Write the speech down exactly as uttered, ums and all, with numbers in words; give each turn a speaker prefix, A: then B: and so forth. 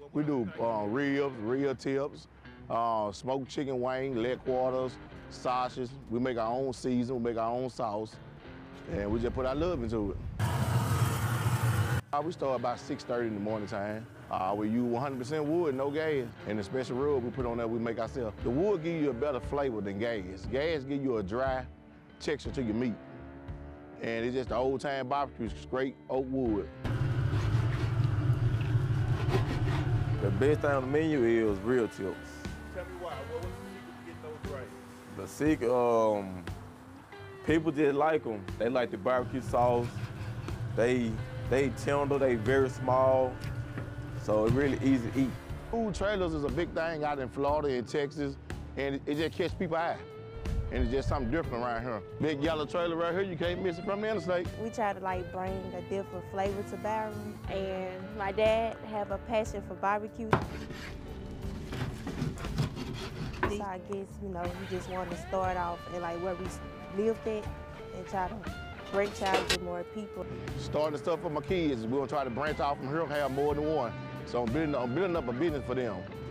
A: We do uh, ribs, real tips, uh, smoked chicken wing, leg quarters, sausages. We make our own season, we make our own sauce, and we just put our love into it. Uh, we start about six thirty in the morning time. Uh, we use one hundred percent wood, no gas, and the special rub we put on there we make ourselves. The wood give you a better flavor than gas. Gas give you a dry texture to your meat, and it's just the old time barbecue, straight oak wood.
B: The best thing on the menu is real tips.
C: Tell me why. What was the secret to getting those right?
B: The secret, um, people just like them. They like the barbecue sauce. They they tender, they very small, so it's really easy to eat.
A: Food trailers is a big thing out in Florida and Texas, and it, it just catch people's eye. And it's just something different around here. Big yellow trailer right here, you can't miss it from the interstate.
D: We try to like bring a different flavor to Byron, and my dad have a passion for barbecue. So I guess, you know, we just want to start off and like where we lived at and try to branch out to more people.
A: Starting stuff for my kids, we're gonna try to branch out from here and have more than one. So I'm building, I'm building up a business for them.